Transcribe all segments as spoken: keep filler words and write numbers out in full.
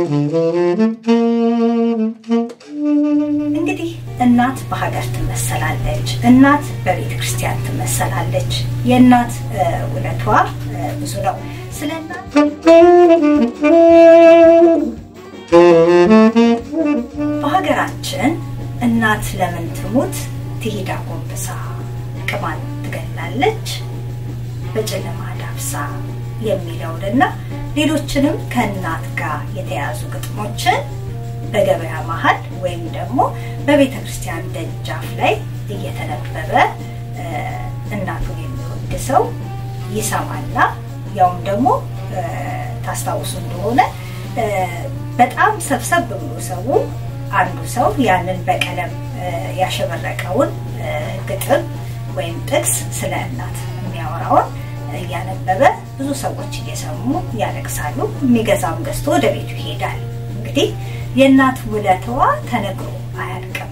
እንግዲህ እናት በሀገር ትመሰላለች እናት በቤተ ክርስቲያን ትመሰላለች የእናት ውለቷ ብዙ ነው ስለናት በሀገራችን እናት ለምን ትሙት ትሂዳ ቆንብሳ ቅማን ትገላለች በጨለማ ዳብሳ የሚለውና ሌሎችንም ከእናት ጋር የተያዙ ግጥሞችን በገበያ መሃል ወይም ደግሞ በቤተ ክርስቲያን ደጃፍ ላይ እየተነበበ እናቱን የሚወድ ሰው ይሰማልና ያውም ደግሞ ታስታውሱ እንደሆነ በጣም ሰብሰብ ብሎ ሰው አንዱ ሰው ያንን በቀለም ያሸበረቀውን ግጥም ወይም ጥቅስ ስለ እናት የሚያወራው ያነበበ ብዙ ሰዎች እየሰሙ ያለቅሳሉ የሚገዛም ገዝቶ ወደ ቤቱ ይሄዳል እንግዲህ የእናት ውለታዋ ተነግሮ አያልቅም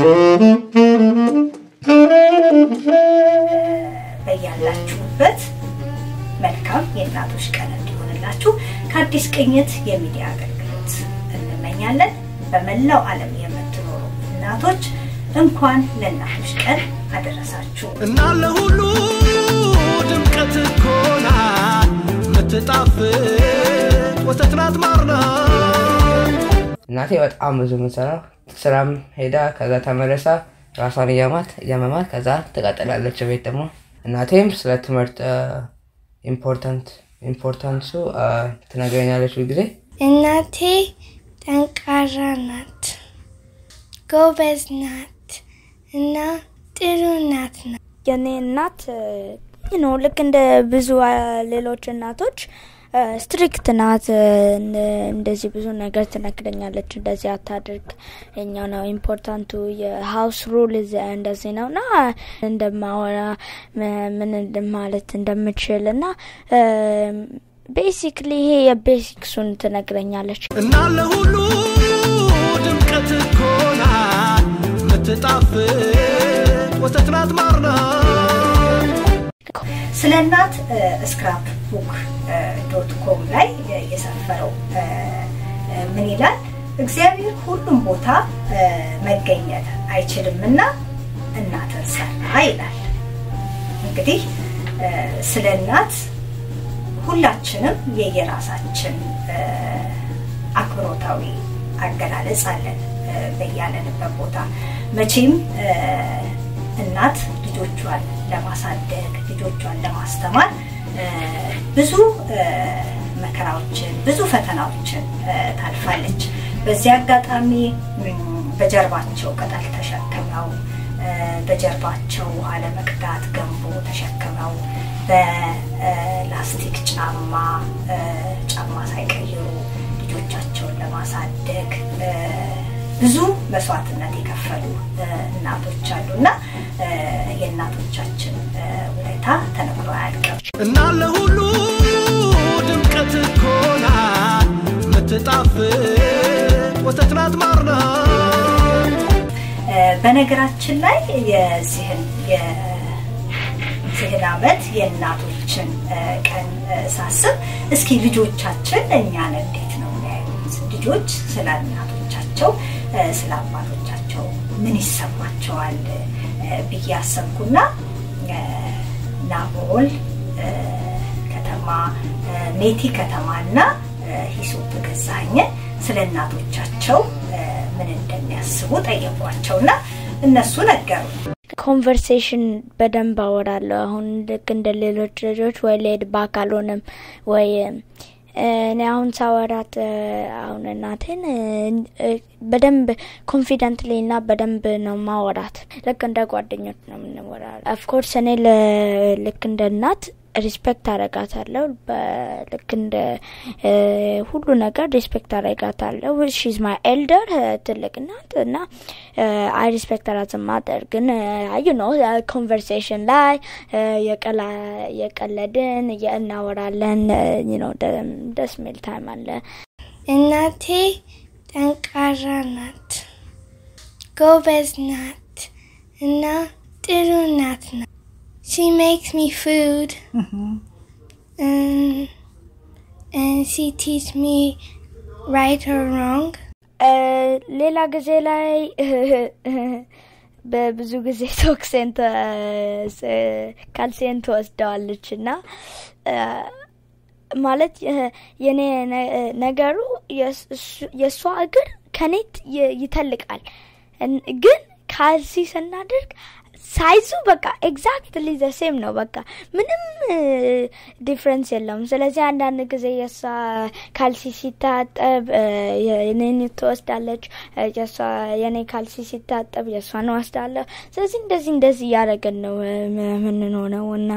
በያላችሁበት መልካም የእናቶች ቀን እንዲሆንላችሁ ከአዲስ ቅኝት የሚዲያ አገልግሎት እንመኛለን በመላው ዓለም የምትኖሩ እናቶች እንኳን ለእናቶች ቀን አደረሳችሁ እና ለሁሉ ድምቀት ኮና ምትጣፍጥ ወተትናት ማርና እናቴ በጣም ብዙ ምሰራ ስራም ሄዳ ከዛ ተመለሳ ራሷን ያማት ያማማት ከዛ ተቀጠላለች ቤት ደግሞ እናቴም ስለ ትምህርት ኢምፖርታንት ኢምፖርታንሱ ተናገረኛለች ጊዜ እናቴ ጠንካራ ናት ጎበዝ ናት እና ጥሩ ናት የኔ እናት you know ልክ እንደ ብዙ ሌሎች እናቶች ስትሪክት ናት እንደዚህ ብዙ ነገር ተነክረኛለች እንደዚህ አታድርግ እኛ ነው ኢምፖርታንቱ የሃውስ ሩል is እንደዚህ ነውና እንደማወራ ምን እንደማለት እንደምችልና ቤሲክሊ ይሄ የቤሲክሱን ተነግረኛለች እና ለሁሉ ድምቀት ኮና ምትጣፍጥ ወተትናት ማርና ስለናት ስክራፕ ቡክ ዶት ኮም ላይ የሰፈረው ምን ይላል እግዚአብሔር ሁሉም ቦታ መገኘት አይችልምና እናትን ሰራ ይላል እንግዲህ ስለናት ሁላችንም የየራሳችን አክብሮታዊ አገላለጽ አለን በያለንበት ቦታ መቼም እናት ልጆቿን ለማሳደግ ልጆቿን ለማስተማር ብዙ መከራዎችን ብዙ ፈተናዎችን ታልፋለች በዚህ አጋጣሚ በጀርባቸው ቀጣል ተሸክመው በጀርባቸው ውሃ ለመቅዳት ገንቦ ተሸክመው በላስቲክ ጫማ ጫማ ሳይቀይሩ ልጆቻቸውን ለማሳደግ ብዙ መስዋዕትነት የከፈሉ እናቶች አሉና የእናቶቻችን ውለታ ተነግሮ አያልቅም እና ለሁሉ ድምቀት ኮና ምትጣፍጥ ወተትናት ማርና በነገራችን ላይ የዚህን የዚህን ዓመት የእናቶችን ቀን ሳስብ እስኪ ልጆቻችን እኛን እንዴት ነው ያዩት ልጆች ስለ እናቶቻቸው ስለ አባቶቻቸው ምን ይሰማቸዋል ቢያሰብኩና ናቦል ከተማ ሜቲ ከተማና ሂሶፕ ገዛኝ ስለ እናቶቻቸው ምን እንደሚያስቡ ጠየቋቸውና እነሱ ነገሩ ኮንቨርሴሽን በደንብ አወራለሁ አሁን ልክ እንደ ሌሎች ልጆች ወይ ሌድ ባካሎንም ወይ እኔ አሁን ሳወራት አሁን እናቴን በደንብ ኮንፊደንትሊ እና በደንብ ነው ማወራት ልክ እንደ ጓደኞች ነው የምንወራው ኦፍ ኮርስ እኔ ልክ እንደ እናት ሪስፔክት አረጋታለሁ ልክ እንደ ሁሉ ነገር ሪስፔክት አረጋታለሁ she's my elder ትልቅ እናት እና I respect her as a mother ግን you know conversation ላይ የቀላ የቀለድን የእናወራለን you know ደስ የሚል ታይም አለ እናቴ ጠንካራ ናት ጎበዝ ናት እና ጥሩ ናት She makes me food. Mm-hmm. And, and she teaches me right or wrong? ሌላ ጊዜ ላይ በብዙ ጊዜ ቶክሴንት ካልሴንት ወስደዋለችና ማለት የኔ ነገሩ የሷ እግር ከኔት ይተልቃል ግን ካልሲ ስናደርግ ሳይዙ በቃ ኤግዛክትሊ ዘ ሴም ነው በቃ ምንም ዲፈረንስ የለም ስለዚህ አንዳንድ ጊዜ የሷ ካልሲ ሲታጠብ የኔን ትወስዳለች የሷ የኔ ካልሲ ሲታጠብ የሷን ወስዳለሁ ስለዚህ እንደዚህ እንደዚህ ያረገን ነው ምን ሆነውና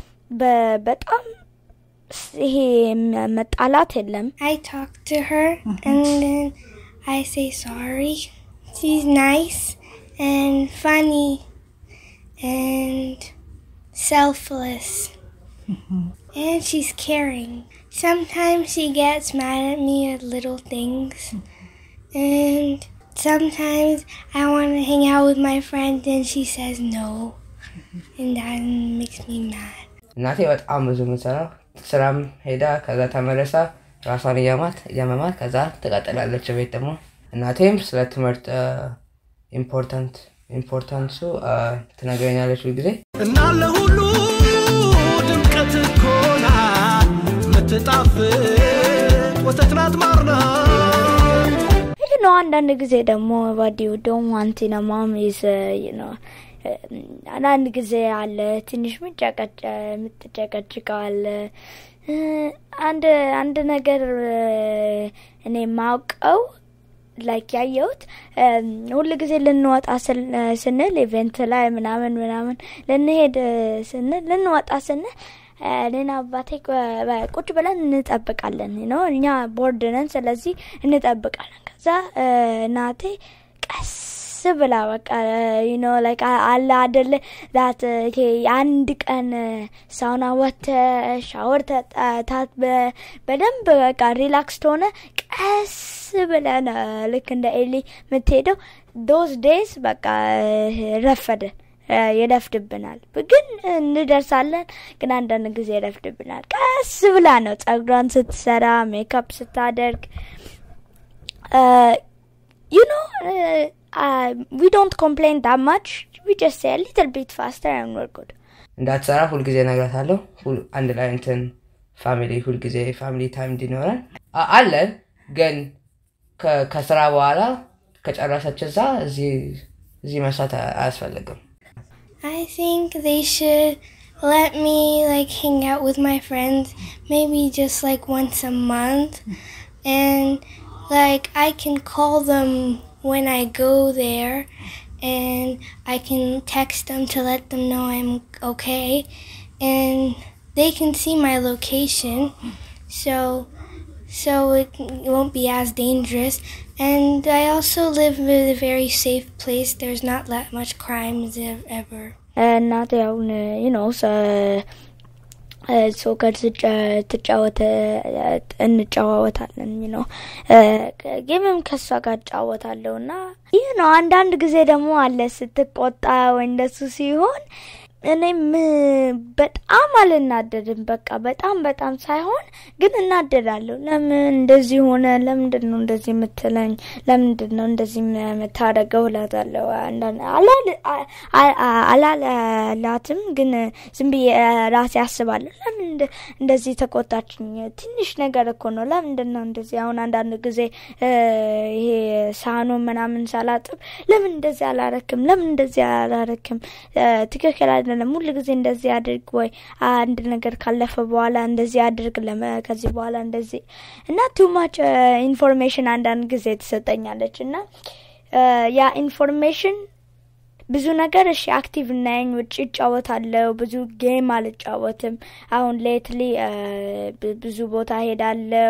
በጣም ይሄ መጣላት የለም I talk to her and then I say sorry she's nice and funny and selfless mm-hmm. and she's caring sometimes she gets mad at me at little things mm-hmm. and sometimes I want to hang out with my friend and she says no mm-hmm. and that makes me mad እናቴ በጣም ብዙ ምሰራው ስራም ሄዳ ከዛ ተመለሳ ራሷን ያማት ያማማት ከዛ ተቀጠላለች ቤት ደግሞ እናቴም ስለ ትምህርት ኢምፖርታንት ኢምፖርታንሱ ተናገረኛለች ጊዜ እና ለሁሉ ድምቀት ኮና መተጣፈጥ ወተትናት ማርና you know አንዳንድ ጊዜ ደግሞ what you don't want in a mom is uh, you know አንዳንድ ጊዜ አለ ትንሽ ምጫቀጭ ምትጨቀጭቃል አንድ አንድ ነገር እኔ ማውቀው like ያየሁት ሁሉ ጊዜ ልንወጣ ስንል ኢቨንት ላይ ምናምን ምናምን ልንሄድ ስንል ልንወጣ ስንል ለና አባቴ ቁጭ ብለን እንጠብቃለን ነው እኛ ቦርድ ነን ስለዚህ እንጠብቃለን ከዛ እናቴ ቀስ ብላ በቃ you know like አላ አይደለ that አንድ ቀን ሳውና ወተ ሻወር ታት በደንብ በቃ ሪላክስ ሆነ ቀስ ብለን ልክ እንደ ኤሊ ምትሄደው those days በቃ ረፈደ ይደፍድብናል ግን እንደርሳለን ግን አንዳንድ ጊዜ ይደፍድብናል ቀስ ብላ ነው ጸጉሯን ስትሰራ ሜካፕ ስታደርግ you know uh, uh, we don't complain that much we just say a little bit faster and we're good እንዳትሰራ ሁሉ ጊዜ ነግራታለሁ ሁሉ አንድ ላይ እንትን ፋሚሊ ሁሉ ጊዜ ፋሚሊ ታይም እንዲኖረን አለ ግን ከስራ በኋላ ከጨረሰች እዛ እዚህ እዚህ መስራት አያስፈልግም I think they should let me like hang out with my friends maybe just like once a month and like I can call them when I go there and I can text them to let them know I'm okay and they can see my location so so it won't be as dangerous and I also live in a very safe place there's not that much crimes ever and not the you know so so got to ጫወተ እንጫወታለን you know ጌምም ከሷ ጋር ጫወታለውና you know አንዳንድ ጊዜ ደግሞ አለ ስትቆጣ ወይ እንደሱ ሲሆን እኔም በጣም አልናደድም በቃ በጣም በጣም ሳይሆን ግን እናደዳለሁ ለምን እንደዚህ ሆነ ለምን ነው እንደዚህ የምትለኝ ለምን ነው እንደዚህ የምታረገው ላታለው አንዳንድ አላል አላላላትም ግን ዝም ብዬ ራሴ አስባለሁ ለምን እንደዚህ ተቆጣችኝ ትንሽ ነገር እኮ ነው ለምን ነው እንደዚህ አሁን አንዳንድ ጊዜ ይሄ ሳኖ ምናምን ሳላጥብ ለምን እንደዚህ አላረክም ለምን እንደዚህ አላረክም ትክክል አይደለም ሁሉ ጊዜ እንደዚህ አድርግ ወይ አንድ ነገር ካለፈ በኋላ እንደዚህ አድርግ ለከዚህ በኋላ እንደዚህ እና too much uh, information አንዳንድ ጊዜ ተሰጠኛለችና ያ ኢንፎርሜሽን ብዙ ነገር እሺ አክቲቭ ነኝ ውጪ ጫወታለሁ ብዙ ጌም አልጫወትም አሁን ሌትሊ ብዙ ቦታ ሄዳለሁ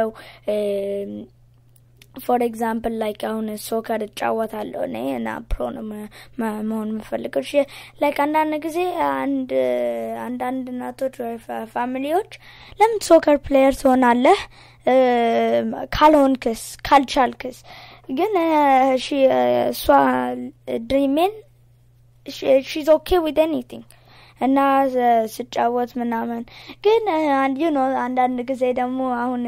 for example like አሁን ሶከር ጫወታለሁ እኔ እና ፕሮ ነው መሆን የምፈልገው እሺ like አንዳንድ ጊዜ አንድ አንዳንድ እናቶች ወይ ፋሚሊዎች ለምን ሶከር ፕሌየር ትሆናለህ ካልሆንክስ ካልቻልክስ ግን she እሷ ድሪሜን she's okay with anything እና ስጫወት ምናምን ግን አንድ you know አንዳንድ ጊዜ ደግሞ አሁን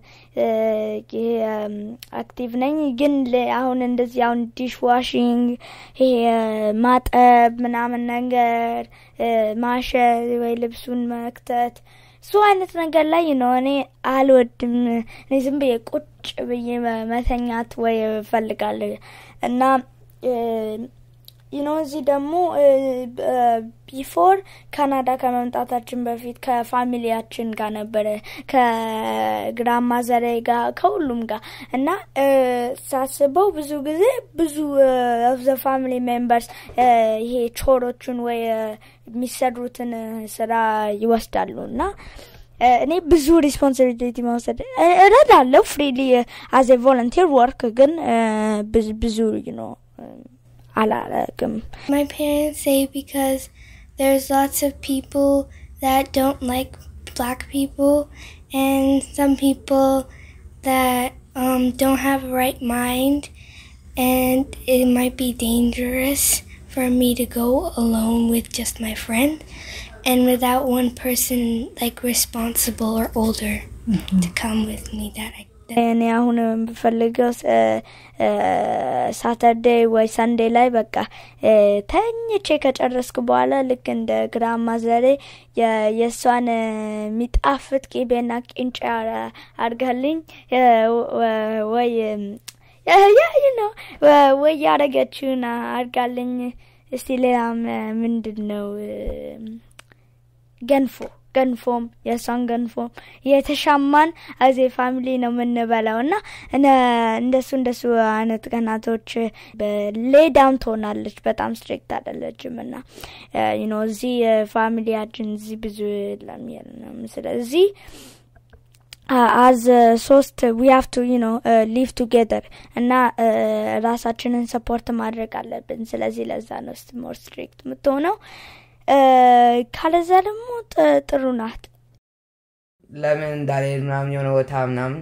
አክቲቭ ነኝ ግን አሁን እንደዚህ አሁን ዲሽ ዋሺንግ ይሄ ማጠብ ምናምን ነገር ማሸት ወይ ልብሱን መክተት ሶ አይነት ነገር ላይ ነው እኔ አልወድም እኔ ዝም ብዬ ቁጭ ብዬ መተኛት ወይ ፈልጋለሁ እና you know እዚህ ደግሞ before ካናዳ ከመምጣታችን በፊት ከፋሚሊያችን ጋር ነበር ከግራማ ዘሬ ጋር ከሁሉም ጋር እና ሳስበው ብዙ ጊዜ ብዙ of the family members ይሄ ቾሮቹን ወይ የሚሰሩትን ስራ ይወስዳሉና እኔ ብዙ responsibility መውሰድ እረዳለሁ freely as a volunteer work ግን ብዙ you know my parents say because there's lots of people that don't like black people and some people that um don't have a right mind and it might be dangerous for me to go alone with just my friend and without one person like responsible or older mm-hmm. to come with me that I እኔ አሁን በፈልገው ሳተርዴይ ወይ ሰንዴይ ላይ በቃ ተኝቼ ከጨረስኩ በኋላ ልክ እንደ ግራማ ዘሬ የሷን ሚጣፍጥ ቂቤና ቅንጫ አርጋልኝ ወይ ያ you know ወይ ያረጋችሁና አርጋልኝ እስቲ ሌላም ምንድነው ገንፎ ገንፎም የሷን ገንፎም የተሻማን as a family ነው ምንበላውና እንደሱ እንደሱ አይነት ቀናቶች በሌይ ዳውን ሆናለች በጣም ስትሪክት አይደለችምና you know እዚህ ፋሚሊያችን እዚህ ብዙ ለሚያልንም ስለዚህ Uh, as uh, sost we have to you know uh, live together እና ራሳችንን ሰፖርት ማድረግ አለብን ስለዚህ ለዛ ነው more strict ምትሆነው ካለዛ ደግሞ ጥሩ ናት ለምን እንዳለ ምናምን የሆነ ወታ ምናምን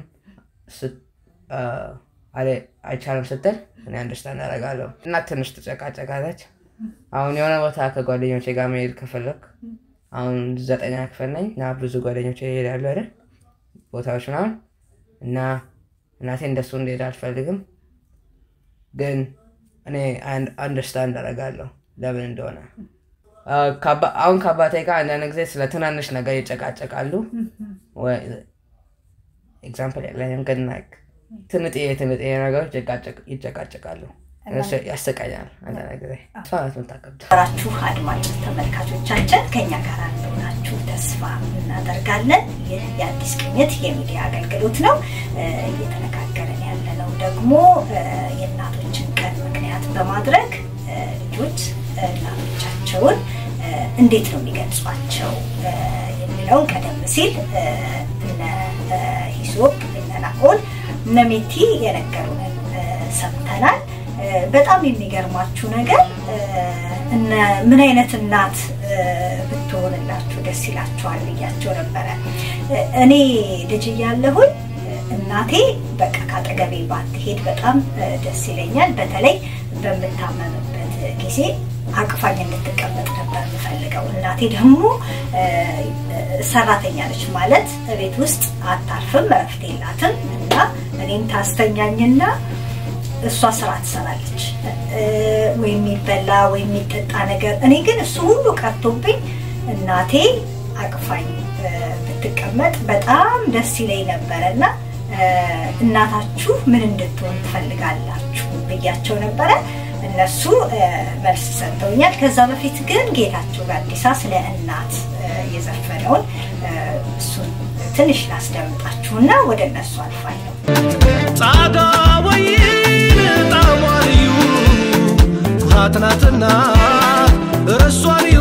አለ አይቻልም ስትል እኔ አንደርስታንድ አደርጋለሁ እና ትንሽ ተጨቃጨቃለች አሁን የሆነ ወታ ከጓደኞቼ ጋር መሄድ ከፈለክ አሁን ዘጠኛ ክፍል ነኝ እና ብዙ ጓደኞቼ ይሄዳሉ አይደል ቦታዎች ነው እና እናቴ እንደሱ እንደሄድ አልፈልግም ግን እኔ አንደርስታንድ አደርጋለሁ ለምን እንደሆነ አሁን ካባቴ ጋር አንዳንድ ጊዜ ስለ ትናንሽ ነገር ይጨቃጨቃሉ ወይ ኤግዛምፕል ያለኝ ግን like ትንጤ ትንጤ ነገሮች ይጨቃጨቃሉ ያስቀኛል አንዳንድ ጊዜ ሰዓት ምታቀብ ራችሁ አድማጭ ተመልካቾቻችን ከኛ ጋር እንደሆናችሁ ተስፋ እናደርጋለን ይህ የአዲስ ቅኝት የሚዲያ አገልግሎት ነው እየተነጋገረን ያለነው ደግሞ የእናቶችን ቀን ምክንያት በማድረግ ልጆች እናቶቻቸውን እንዴት ነው የሚገልጿቸው የሚለው ቀደም ሲል እነ ሂሶፕ እነ ናኦል እነ ሜቲ የነገሩን ሰምተናል በጣም የሚገርማችሁ ነገር እነ ምን አይነት እናት ብትሆንላችሁ ደስ ይላችኋል ብያቸው ነበር እኔ ልጅ ያለሁኝ እናቴ በቃ ካጠገቤ ባትሄድ በጣም ደስ ይለኛል በተለይ በመታመምበት ጊዜ አቅፋኝ እንድትቀመጥ ነበር የምፈልገው እናቴ ደግሞ ሰራተኛ ነች ማለት ቤት ውስጥ አታርፍም ረፍት የላትም እና እኔን ታስተኛኝና እሷ ስራ ትሰራለች ወይ የሚበላ ወይ የሚጠጣ ነገር እኔ ግን እሱ ሁሉ ቀርቶብኝ እናቴ አቅፋኝ ብትቀመጥ በጣም ደስ ይለኝ ነበርና እናታችሁ ምን እንድትሆን ትፈልጋላችሁ ብያቸው ነበር እነሱ መልስ ሰጥተውኛል ከዛ በፊት ግን ጌታቸው ጋዲሳ ስለ እናት የዘፈነውን እሱ ትንሽ ላስደምጣችሁና ወደ እነሱ አልፋለሁ ጻዳ ወይ ጣማሪዩ ኩራትናትና ረሷሪዩ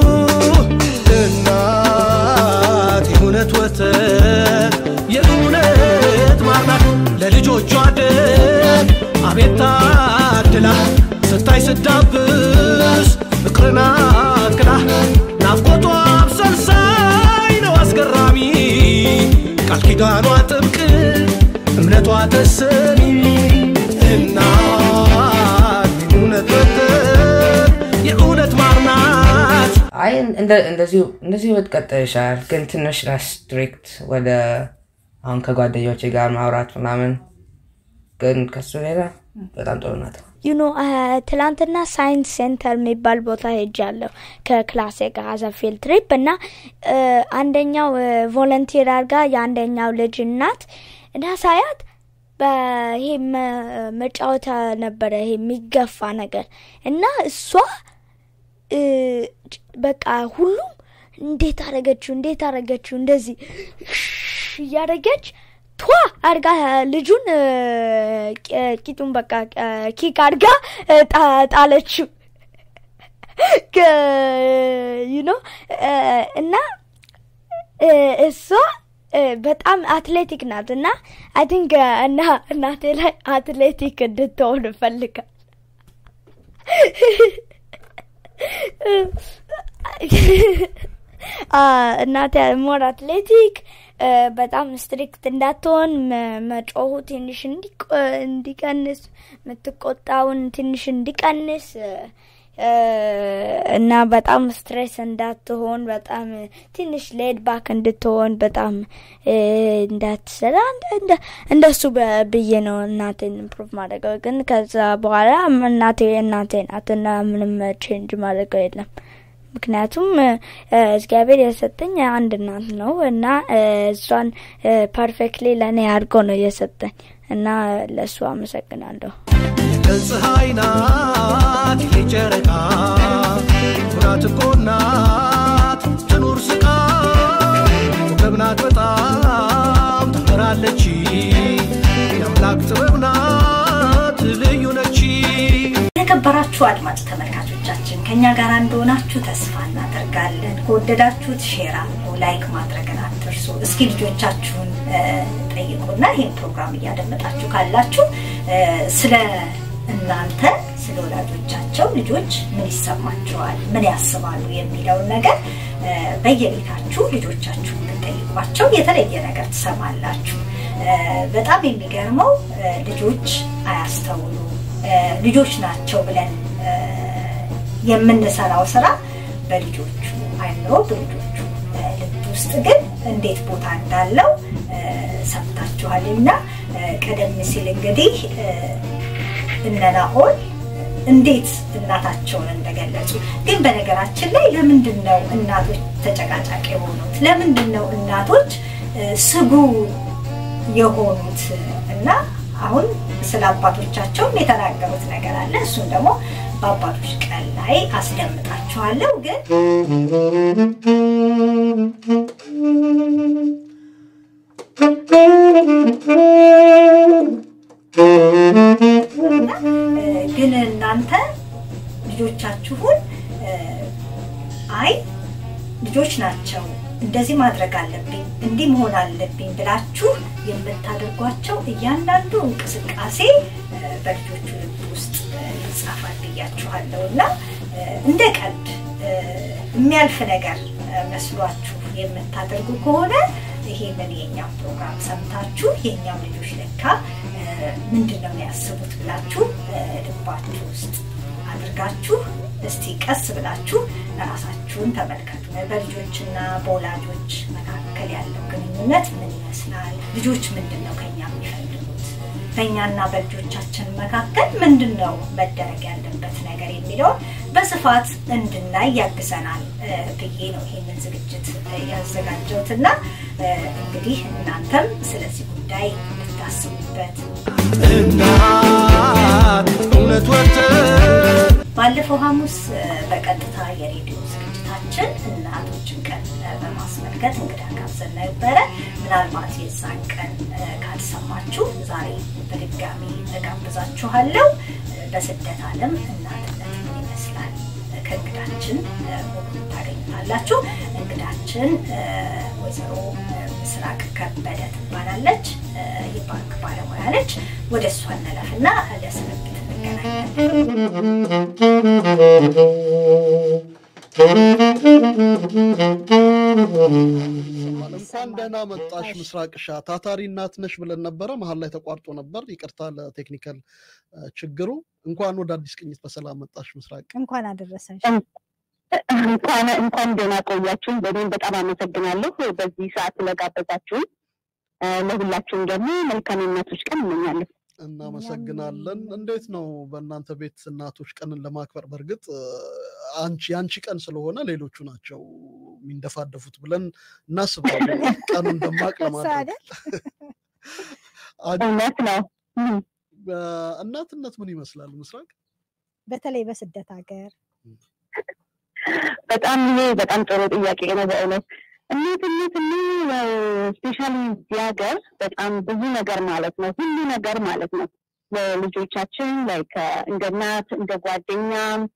እናት የእውነት ወተት የእውነት ማርናት ለልጆቿ ደግ አቤት ታድላ ስታይ ስዳብስ ፍቅርና ክላ ናፍቆቷ አብሰልሳይ ነው አስገራሚ ቃል ኪዳኗ ጥብቅ እምነቷ ተሰሚ እናት የእውነት ወተት የእውነት ማርናት አይ እንደ እንደዚህ እንደዚህ ወጥቀጥ ይሻል ግን ትንሽ ስትሪክት ወደ አሁን ከጓደኞቼ ጋር ማውራት ምናምን ግን ከሱ ሌላ በጣም ጥሩ ናት you know ትላንትና ሳይንስ ሴንተር የሚባል ቦታ ሄጃለሁ ከክላሴ ጋር አዛ ፊልድ ትሪፕ እና አንደኛው ቮለንቲር አርጋ ያንደኛው ልጅ እናት እና ሳያት በይሄ መጫወታ ነበር ይሄ የሚገፋ ነገር እና እሷ በቃ ሁሉም እንዴት አረጋችሁ እንዴት አረጋችሁ እንደዚህ ያረጋች ቷ አርጋ ልጁን ቂጡን በቃ ኪክ አርጋ ጣለችው you know እና እሷ በጣም አትሌቲክ ናት እና I think እና እናቴ ላይ አትሌቲክ እንድትሆን ፈልጋ እናቴ ሞር አትሌቲክ በጣም ስትሪክት እንዳትሆን መጮሁ ትንሽ እንዲቀንስ ምትቆጣውን ትንሽ እንዲቀንስ እና በጣም ስትሬስ እንዳትሆን በጣም ትንሽ ሌድ ባክ እንድትሆን በጣም እንዳትሰራ እንደሱ በብዬ ነው እናቴን ኢምፕሩቭ ማድረግ ግን ከዛ በኋላ እናቴ እናቴ ናትና ምንም ቼንጅ ማድረግ የለም ምክንያቱም እግዚአብሔር የሰጠኝ አንድ እናት ነው እና እሷን ፐርፌክትሊ ለኔ አድርጎ ነው የሰጠኝ እና ለሱ አመሰግናለሁ ከፀሐይናት የጨረቃ ኩራት ቆናት ትኑር ስቃ ወገብናት በጣም ተፈራለች የአምላክ ጥበብናት ልዩ ነች የተከበራችሁ አድማጭ ተመልካቾቻችን ከኛ ጋር እንደሆናችሁ ተስፋ እናደርጋለን ከወደዳችሁት ሼር አድርጉ ላይክ ማድረግን አትርሱ እስኪ ልጆቻችሁን ጠይቁና ይሄን ፕሮግራም እያደመጣችሁ ካላችሁ ስለ እናንተ ስለ ወላጆቻቸው ልጆች ምን ይሰማቸዋል ምን ያስባሉ የሚለው ነገር በየቤታችሁ ልጆቻችሁን ጠይቋቸው የተለየ ነገር ተሰማላችሁ በጣም የሚገርመው ልጆች አያስተውሉ ልጆች ናቸው ብለን የምንሰራው ስራ በልጆቹ አይምሮ በልጆቹ ልብ ውስጥ ግን እንዴት ቦታ እንዳለው ሰምታችኋልና ቀደም ሲል እንግዲህ እነናኦል እንዴት እናታቸውን እንደገለጹ ግን በነገራችን ላይ ለምንድነው እናቶች ተጨቃጫቂ የሆኑት ለምንድነው እናቶች ስጉ የሆኑት እና አሁን ስለ አባቶቻቸው የተናገሩት ነገር አለ እሱን ደግሞ በአባቶች ቀን ላይ አስደምጣችኋለሁ ግን ግን እናንተ ልጆቻችሁን አይ ልጆች ናቸው እንደዚህ ማድረግ አለብኝ እንዲህ መሆን አለብኝ ብላችሁ የምታደርጓቸው እያንዳንዱ እንቅስቃሴ በልጆቹ ልብ ውስጥ ይጻፋል ብያችኋለሁና እንደ ቀልድ የሚያልፍ ነገር መስሏችሁ የምታደርጉ ከሆነ ይሄንን የኛ ፕሮግራም ሰምታችሁ የኛም ልጆች ለካ ምንድነው ያስቡት ብላችሁ ልባችሁ ውስጥ አድርጋችሁ እስቲ ቀስ ብላችሁ ራሳችሁን ተመልከቱ በልጆችና በወላጆች መካከል ያለው ግንኙነት ምን ይመስላል ልጆች ምንድነው ከኛ የሚፈልጉት በእኛና በልጆቻችን መካከል ምንድነው መደረግ ያለበት ነገር የሚለው በስፋት እንድናይ ያግዘናል ብዬ ነው ይሄንን ዝግጅት ያዘጋጀሁትና እንግዲህ እናንተም ስለዚህ ጉዳይ እንድታስቡበት እናት እውነት ወተ ባለፈው ሐሙስ በቀጥታ የሬዲዮ ዝግጅታችን እናቶችን ቀን በማስመልከት እንግዳ ጋብዘን ነበረ ምናልባት የዛን ቀን ካልሰማችሁ ዛሬ በድጋሚ ተጋብዛችኋለሁ በስደት ዓለም እናትነት ምን ይመስላል ከእንግዳችን ሙሉ ታገኙታላችሁ እንግዳችን ወይዘሮ ምስራቅ ከበደ ትባላለች የባንክ ባለሙያ ነች ወደ እሷ እንለፍና ለስንብት እንኳን ደህና መጣሽ ምስራቅሻ ታታሪ እናት ነሽ ብለን ነበር መሃል ላይ ተቋርጦ ነበር ይቅርታ ለቴክኒካል ችግሩ እንኳን ወደ አዲስ ቅኝት በሰላም መጣሽ ምስራቅ እንኳን አደረሰሽ እንኳን እንኳን ደህና ቆያችሁ በደንብ በጣም አመሰግናለሁ በዚህ ሰዓት ስለጋበዛችሁ ለሁላችሁም ደግሞ መልካም እናቶች ቀን እመኛለሁ እናመሰግናለን እንዴት ነው በእናንተ ቤት እናቶች ቀንን ለማክበር በርግጥ አንቺ አንቺ ቀን ስለሆነ ሌሎቹ ናቸው የሚንደፋደፉት ብለን እናስባለን ቀኑን ደማቅ ለማድረግ እውነት ነው እናትነት ምን ይመስላል ምስራቅ በተለይ በስደት ሀገር በጣም ይሄ በጣም ጥሩ ጥያቄ ነው በእውነት እናትነት ነው ስፔሻሊ ሀገር በጣም ብዙ ነገር ማለት ነው ሁሉ ነገር ማለት ነው ለልጆቻችን ላይክ እንደ እናት እንደ ጓደኛ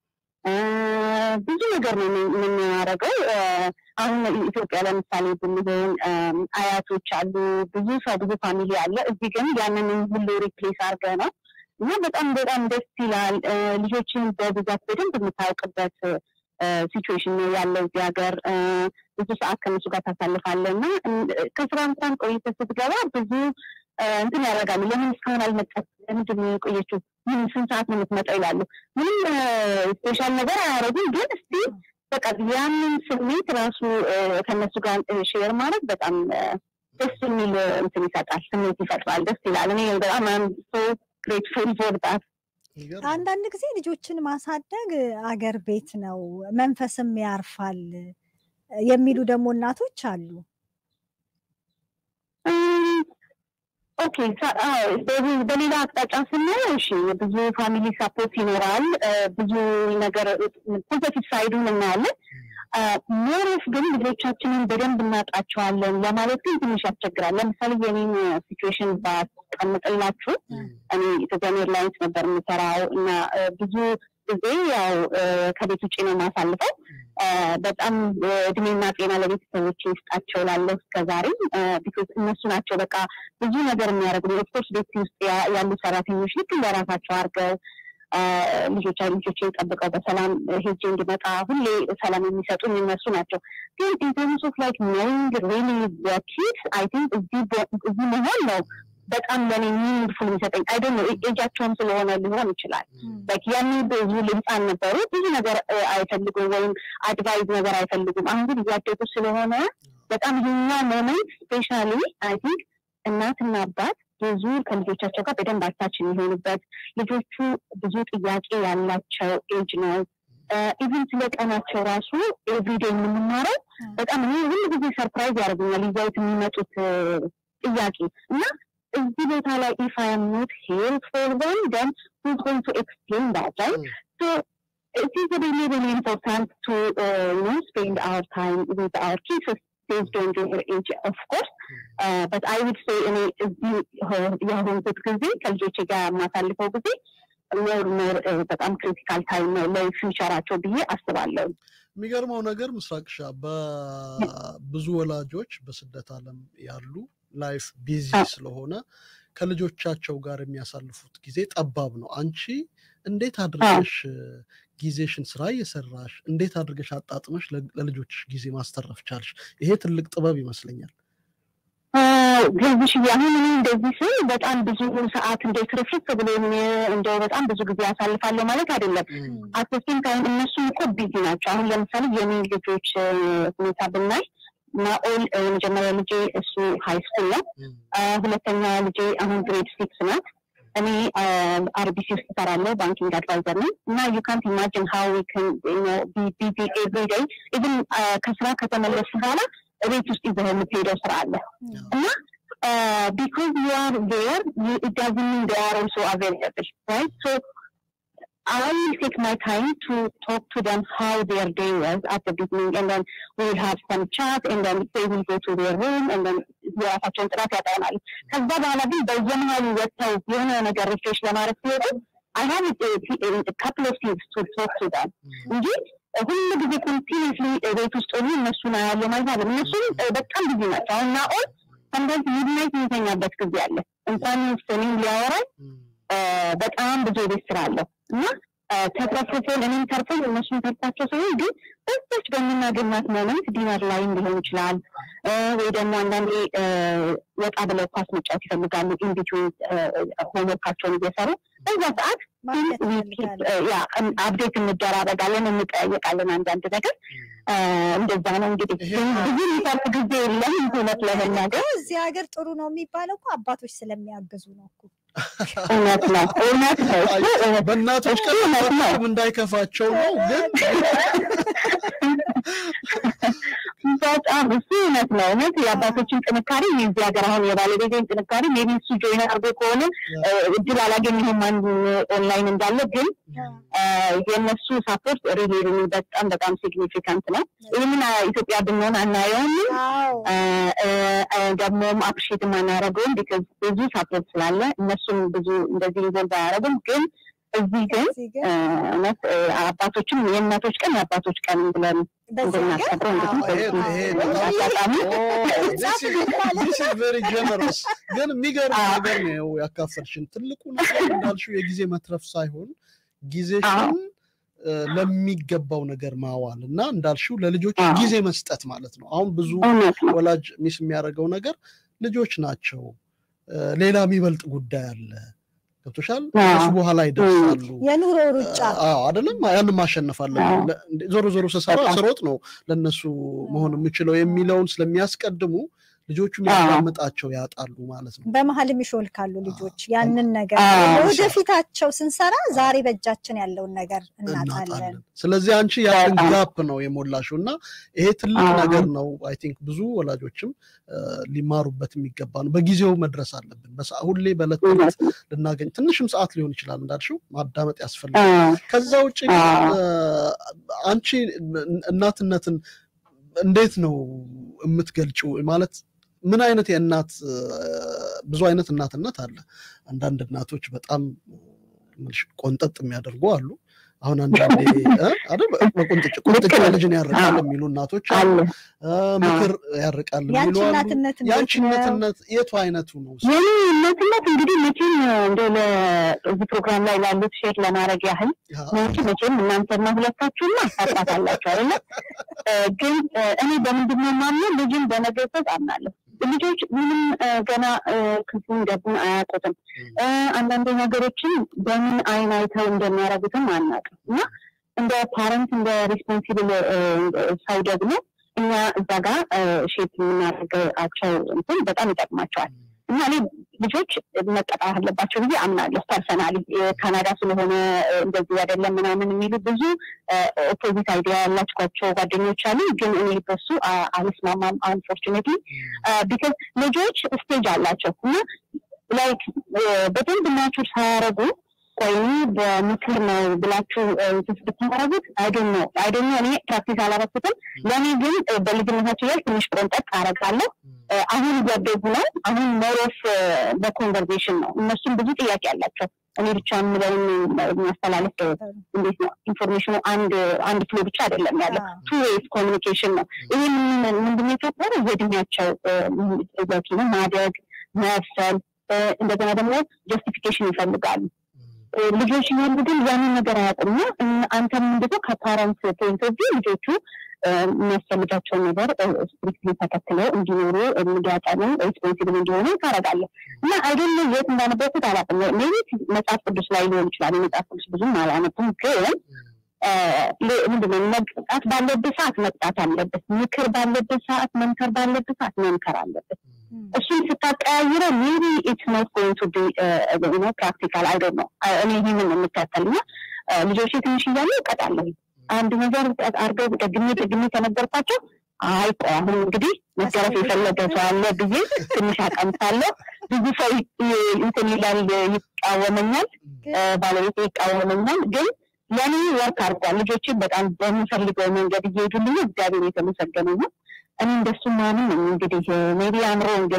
ብዙ ነገር ነው የምናደርገው አሁን ኢትዮጵያ ለምሳሌ ብንሆን አያቶች አሉ ብዙ ሰው ብዙ ፋሚሊ አለ እዚህ ግን ያንን ሁሉ ሪፕሌስ አድርገ ነው እና በጣም በጣም ደስ ይላል ልጆችን በብዛት በደንብ የምታውቅበት ሲቹዌሽን ነው ያለው እዚህ ሀገር ብዙ ሰዓት ከነሱ ጋር ታሳልፋለና ከስራ እንኳን ቆይተህ ስትገባ ብዙ እንትን ያደርጋሉ ለምን እስካሁን አልመጣም ለምንድን ነው የቆየችው ምን ስንት ሰዓት ነው የምትመጣው ይላሉ ምንም ስፔሻል ነገር አያደርጉም ግን እስቲ በቃ ያንን ስሜት ራሱ ከነሱ ጋር ሼር ማድረግ በጣም ደስ የሚል እንትን ይሰጣል ስሜት ይፈጥራል ደስ ይላል እኔ በጣም ሶ grateful for that አንዳንድ ጊዜ ልጆችን ማሳደግ አገር ቤት ነው መንፈስም ያርፋል የሚሉ ደግሞ እናቶች አሉ ኦኬ በሌላ አቅጣጫ ስናየው እሺ ብዙ ፋሚሊ ሰፖርት ይኖራል ብዙ ነገር ፖዚቲቭ ሳይዱን እናያለን ሞሮፍ ግን ልጆቻችንን በደንብ እናጣቸዋለን ለማለት ግን ትንሽ ያስቸግራል ለምሳሌ የኔን ሲቹዌሽን ባስቀምጥላችሁ እኔ ኢትዮጵያ ኤርላይንስ ነበር የምሰራው እና ብዙ ጊዜ ያው ከቤት ውጭ ነው ማሳልፈው በጣም እድሜና ጤና ለቤተሰቦቼ ይስጣቸው ላለው እስከዛሬ ቢኮዝ እነሱ ናቸው በቃ ብዙ ነገር የሚያደርጉ ኦፍኮርስ ቤት ውስጥ ያሉ ሰራተኞች ልክ እንደራሳቸው አድርገው ልጆች ልጆችን ጠብቀው በሰላም ሄጄ እንድመጣ ሁሌ ሰላም የሚሰጡኝ እነሱ ናቸው ግን in terms of like knowing really the kids I think እዚህ እዚህ መሆን ነው በጣም ለኔ ሚኒንግፉል የሚሰጠኝ I don't know ኤጃቸውም ስለሆነ ሊሆን ይችላል like ያኔ ብዙ ልምጣን ነበሩ ብዙ ነገር አይፈልጉም ወይም አድቫይዝ ነገር አይፈልጉም አሁን ግን እያደጉ ስለሆነ በጣም ይሄኛ ሞመንት ስፔሻሊ I think እናትና አባት ብዙ ከልጆቻቸው ጋር በደንብ አታች የሚሆኑበት ልጆቹ ብዙ ጥያቄ ያላቸው ኤጅ ነው ኢቭን ስለቀናቸው ራሱ ኤቭሪዴይ የምንማረው በጣም እኔ ሁሉ ጊዜ ሰርፕራይዝ ያደርጉኛል ይዘውት የሚመጡት ጥያቄ እና እዚህ ቦታ ላይ if I am not here for them then who's going to explain that right so it is really really important to uh, you know spend our time with our kids based on their age of course uh, but I would say any young ጊዜ ከልጆቼ ጋር ማሳልፈው ጊዜ more more በጣም ክሪቲካል ታይም ነው ለፊውቸራቸው ብዬ አስባለሁ የሚገርመው ነገር ምስራቅሻ በብዙ ወላጆች በስደት ዓለም ያሉ ላይፍ ቢዚ ስለሆነ ከልጆቻቸው ጋር የሚያሳልፉት ጊዜ ጠባብ ነው አንቺ እንዴት አድርገሽ ጊዜሽን ስራ እየሰራሽ እንዴት አድርገሽ አጣጥመሽ ለልጆችሽ ጊዜ ማስተረፍ ቻልሽ ይሄ ትልቅ ጥበብ ይመስለኛል ግልብሽ ያሁን እንደዚህ ሲል በጣም ብዙ ሰዓት እንደ ትርፍት ብሎ እንደው በጣም ብዙ ጊዜ ያሳልፋለሁ ማለት አይደለም አትስቲን ካይን እነሱ እኮ ቢዚ ናቸው አሁን ለምሳሌ የኔ ልጆች ሁኔታ ብናይ ናኦል የመጀመሪያ ልጄ እሱ ሃይ ስኩል ነው ሁለተኛ ልጄ አሁን ግሬድ ሲክስ ናት እኔ አርቢሲ ውስጥ እሰራለሁ ባንኪንግ አድቫይዘር ነኝ እና you can't imagine how we can you know be busy every day even ከስራ ከተመለስ በኋላ ቤት ውስጥ ይዘህ የምትሄደው ስራ አለ እና because you are there you, it doesn't mean they are also available right so I will take my time to talk to them how their day was at the beginning and then we will have some chat and then they will go to their room and then የራሳቸውን ጥራት ያጠናሉ ከዛ በኋላ ግን በየመሃሉ ወጥተው የሆነ ነገር ሪፍሬሽ ለማድረግ ሲወጡ I have a couple of things to talk to them እንጂ ሁሉ ጊዜ ኮንቲኒስሊ ቤት ውስጥ ሆኖ እነሱን አያለው ማለት አይደለም እነሱን በጣም ቢዚ ናቸው እና ኦል sometimes midnight የሚተኛበት ጊዜ አለ እንኳን ስኔም ሊያወራኝ በጣም ብዙ ቤት ስራ አለ እና ተትረፍርፎ ለምን ተርፈው እነሱን ተርፋቸው ሳይሆን ግን በዛች በምናገኛት ሞመንት ዲነር ላይ ሊሆን ይችላል ወይ ደግሞ አንዳንዴ ወጣ ብለው ኳስ መጫወት ይፈልጋሉ ኢንቢትዊን ሆምወርካቸውን እየሰሩ በዛ ሰዓት ያ አፕዴት እንደራረጋለን እንጠያየቃለን አንዳንድ ነገር እንደዛ ነው እንግዲህ ብዙ የሚፈልግ ጊዜ የለም ሁለት ለመናገር እዚህ ሀገር ጥሩ ነው የሚባለው እኮ አባቶች ስለሚያግዙ ነው እኮ እውነት ነው እውነት ነው በእናቶች ቀን እንዳይከፋቸው ነው ግን በጣም እሱ እውነት ነው እውነት የአባቶችን ጥንካሬ የዚህ ሀገር አሁን የባለቤቴን ጥንካሬ ሜቢ እሱ ጆይን አድርጎ ከሆነ እድል አላገኘሁም አንድ ኦንላይን እንዳለ ግን የነሱ ሳፖርት ሪሊ ሪሊ በጣም በጣም ሲግኒፊካንት ነው ይሄንን ኢትዮጵያ ብንሆን አናየውም ደግሞም አፕሪሼት ማናረገውም ቢካዝ ብዙ ሳፖርት ስላለ እነሱም ብዙ እንደዚህ ኢንቮልቭ አያረጉም ግን እዚህ ግን እውነት አባቶችም የእናቶች ቀን የአባቶች ቀን ብለን እንደናከብረው this is very generous ግን የሚገርም ነገር ነው ያካፈልሽን ትልቁ ነገር እንዳልሽው የጊዜ መትረፍ ሳይሆን ጊዜሽን ለሚገባው ነገር ማዋልና እንዳልሽው ለልጆች ጊዜ መስጠት ማለት ነው አሁን ብዙ ወላጅ ሚስ የሚያደርገው ነገር ልጆች ናቸው ሌላ የሚበልጥ ጉዳይ አለ ገብቶሻል እሱ በኋላ ይደርሳሉ የኑሮ ሩጫ አዎ አይደለም ያን ማሸነፍ አለብን ዞሮ ዞሮ ሰሰራ ስሮጥ ነው ለነሱ መሆን የሚችለው የሚለውን ስለሚያስቀድሙ ልጆቹ የሚያመጣቸው ያጣሉ ማለት ነው በመሐልም ይሾልካሉ ልጆች ያንን ነገር ወደፊታቸው ስንሰራ ዛሬ በእጃችን ያለውን ነገር እናጣለን ስለዚህ አንቺ ያንን ጋፕ ነው የሞላሽውና ይሄ ትልቅ ነገር ነው አይ ቲንክ ብዙ ወላጆችም ሊማሩበት የሚገባ ነው በጊዜው መድረስ አለብን በሰዓት ሁሌ በለተት ልናገኝ ትንሽም ሰዓት ሊሆን ይችላል እንዳልሽው ማዳመጥ ያስፈልጋል ከዛ ውጪ አንቺ እናትነትን እንዴት ነው የምትገልጪው ማለት ምን አይነት የእናት ብዙ አይነት እናትነት አለ አንዳንድ እናቶች በጣም ምንሽ ቆንጠጥ የሚያደርጉ አሉ አሁን አንዳንዴ አይደል በቆንጥጭ ቆንጥጭ ልጅን ያርቃል የሚሉ እናቶች አሉ ምክር ያርቃል የሚሉ አሉ ያንቺ እናትነት የቱ አይነቱ ነው የኔ እናትነት እንግዲህ መቼም እንደው ለዚህ ፕሮግራም ላይ ላሉት ሼር ለማድረግ ያህል መቼም መቼም እናንተና ሁለታችሁማ አጣጣላችሁ አይደል ግን እኔ በምንድነው ማምነው ልጅን በመገሰጽ አምናለሁ ልጆች ምንም ገና ክፉን ደቡን አያውቁትም አንዳንድ ነገሮችን በምን አይን አይተው እንደሚያረጉትም አናውቅም እና እንደ ፓረንት እንደ ሪስፖንሲብል ሰው ደግሞ እኛ እዛ ጋር ሼፕ የምናደርጋቸው እንትን በጣም ይጠቅማቸዋል እና እኔ ልጆች መቀጣት አለባቸው ብዬ አምናለሁ ፐርሰናሊ ካናዳ ስለሆነ እንደዚህ አይደለም ምናምን የሚሉ ብዙ ኦፖዚት አይዲያ ያላቸው ጓደኞች አሉ ግን እኔ በሱ አልስማማም አንፎርቹኔትሊ ቢካዝ ልጆች ስቴጅ አላቸው እና ላይክ በደንብ ናቹር ሳያረጉ ቆይ በምክር ነው ብላችሁ ትስብታረጉት አይ ዶንት ኖ አይ ዶንት ኖ እኔ ፕራክቲስ አላረኩትም ለኔ ግን በልጅነታቸው ያል ትንሽ ቆንጠጥ አረጋለሁ አሁን ያደጉ ነው አሁን ሞሮፍ በኮንቨርሴሽን ነው እነሱም ብዙ ጥያቄ አላቸው እኔ ብቻ ምለውን ማስተላለፍ እንዴት ነው ኢንፎርሜሽኑ አንድ አንድ ፍሎ ብቻ አይደለም ያለው ቱ ዌይስ ኮሚኒኬሽን ነው ይሄን ምንድነው ተፈረ የድኛቸው ለኪነ ማደግ ማስተል እንደገና ደግሞ ጀስቲፊኬሽን ይፈልጋሉ ልጆች ይሄን ግን ያንን ነገር አያውቁም አንተም እንደው ከፓረንት ፖይንት ኦፍ ቪው ልጆቹ የሚያስፈልጋቸው ነገር ስትሪክትሊ ተከትለው እንዲኖሩ እንዲያጠኑ ሪስፖንሲብል እንዲሆኑ ታረጋለህ እና አይደል የት እንዳነበብኩት አላውቅም ሜቢ መጽሐፍ ቅዱስ ላይ ሊሆን ይችላል መጽሐፍ ቅዱስ ብዙም አላነበብኩም ግን ምንድነው መቅጣት ባለበት ሰዓት መቅጣት አለበት ምክር ባለበት ሰዓት መምከር ባለበት ሰዓት መምከር አለበት እሱን ስታቀያይረው ሜቢ ኢትስ ኖት ጎይንግ ቱ ቢ ዩ ኖ ፕራክቲካል አይ ዶንት ኖ እኔ ይሄንን የምከተልና ልጆች ትንሽ እያሉ ይቀጣሉ አንድ ነገር አርገው ደግሜ ደግሜ ተነገርኳቸው አይ አሁን እንግዲህ መገረፍ የፈለገ ሰው አለ ብዬ ትንሽ አቀምጣለሁ ብዙ ሰው እንትን ይላል ይቃወመኛል ባለቤቴ ይቃወመኛል ግን ለኔ ወርክ አርጓል ልጆች በጣም በሚፈልገው መንገድ እየሄዱልኝ እግዚአብሔር የተመሰገነ ነው እኔ እንደሱ ማንም እንግዲህ ሜቢ አምሮ እንግዲህ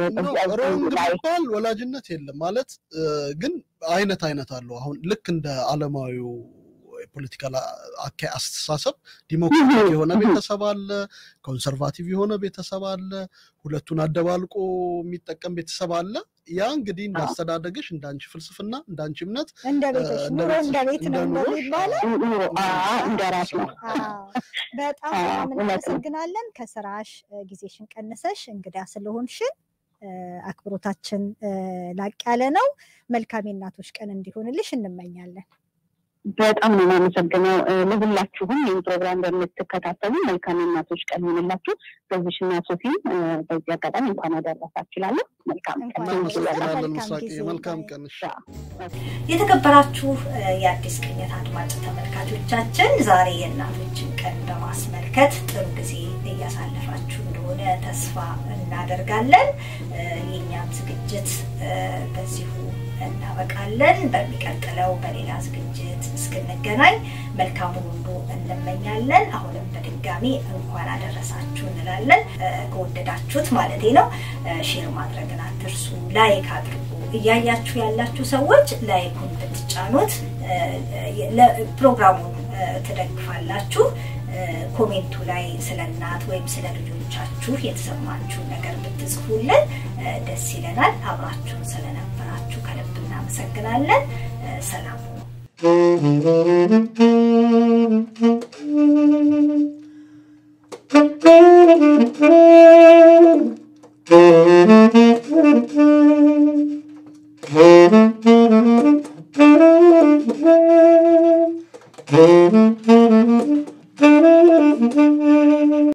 ባል ወላጅነት የለም ማለት ግን አይነት አይነት አለው አሁን ልክ እንደ ዓለማዊው የፖለቲካል አካይ አስተሳሰብ ዲሞክራቲክ የሆነ ቤተሰብ አለ ኮንሰርቫቲቭ የሆነ ቤተሰብ አለ ሁለቱን አደባልቆ የሚጠቀም ቤተሰብ አለ ያ እንግዲህ እንዳስተዳደግሽ እንዳንቺ ፍልስፍና እንዳንቺ እምነት እንደ ቤትሽ ኑሮ እንደ ቤት ነው እንደሚባለው እንደ ራስ ነው በጣም እናመሰግናለን ከስራሽ ጊዜሽን ቀንሰሽ እንግዳ ስለሆንሽን አክብሮታችን ላቅ ያለ ነው መልካም እናቶች ቀን እንዲሆንልሽ እንመኛለን በጣም ነው ማመሰግነው ለሁላችሁም ይሄን ፕሮግራም በመተከታተሉ መልካም እናቶች ቀን ይሁንላችሁ በዚህና ሶፊ በዚህ አጋጣሚ እንኳን አደረሳችሁ ይላል መልካም ቀን መልካም ቀን የተከበራችሁ የአዲስ ቅኝት አድማጭ ተመልካቾቻችን ዛሬ የእናቶችን ቀን በማስመልከት ጥሩ ጊዜ እያሳለፋችሁ እንደሆነ ተስፋ እናደርጋለን የኛም ዝግጅት በዚሁ እናበቃለን በሚቀጥለው በሌላ ዝግጅት እስክንገናኝ መልካም ሁሉ እንመኛለን አሁንም በድጋሚ እንኳን አደረሳችሁ እንላለን ከወደዳችሁት ማለት ነው ሼር ማድረግን አትርሱ ላይክ አድርጉ እያያችሁ ያላችሁ ሰዎች ላይኩን ብትጫኑት ለፕሮግራሙን ትደግፋላችሁ ኮሜንቱ ላይ ስለናት ወይም ስለ ልጆቻችሁ የተሰማችሁ ነገር ብትጽፉልን ደስ ይለናል አብራችሁን ስለነበራችሁ ከልብ እናመሰግናለን ሰላም